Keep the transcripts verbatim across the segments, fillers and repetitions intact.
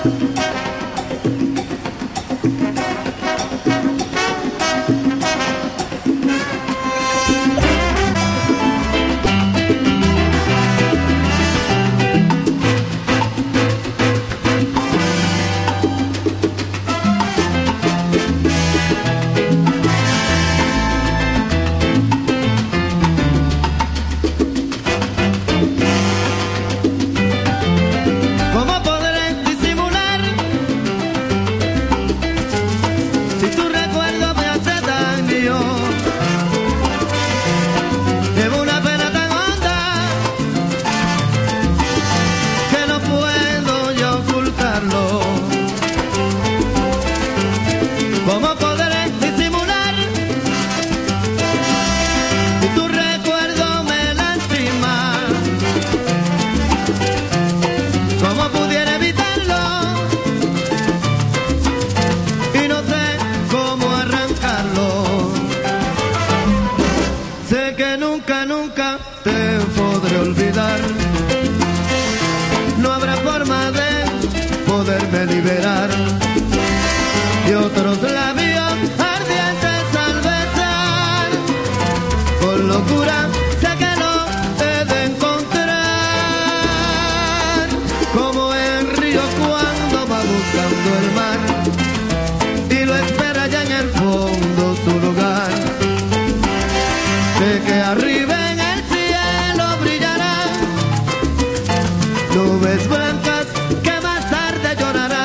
Liberar y otros labios ardientes al besar, con locura sé que no he de encontrar, como el río cuando va buscando el mar y lo espera ya en el fondo su lugar. Sé que arriba en el cielo brillarán nubes blancas que más tarde llorarán.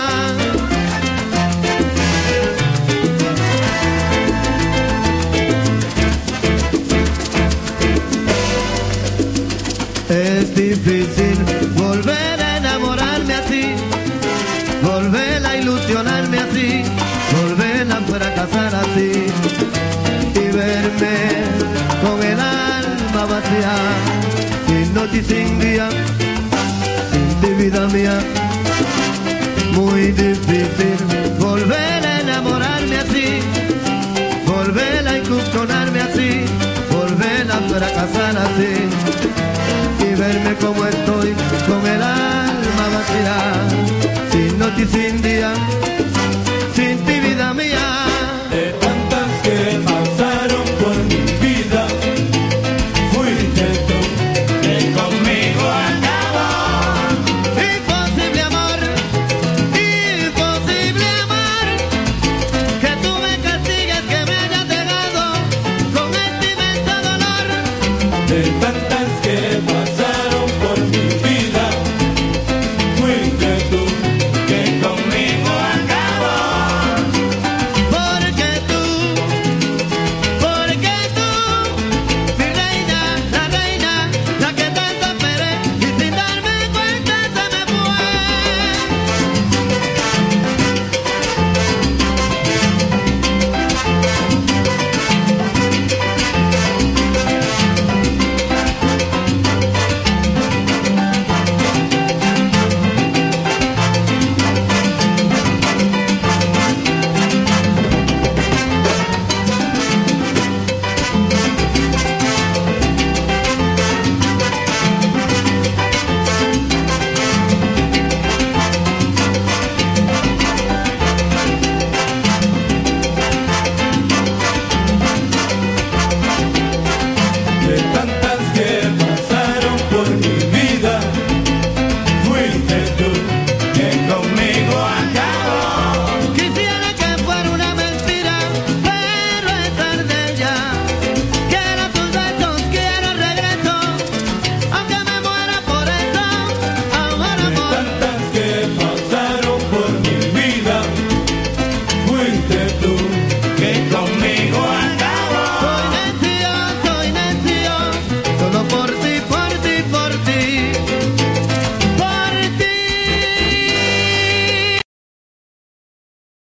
Es difícil volver a enamorarme así, volver a ilusionarme así, volver a fracasar así y verme con el alma vacía, sin noche y sin día, sin ti vida mía, muy difícil.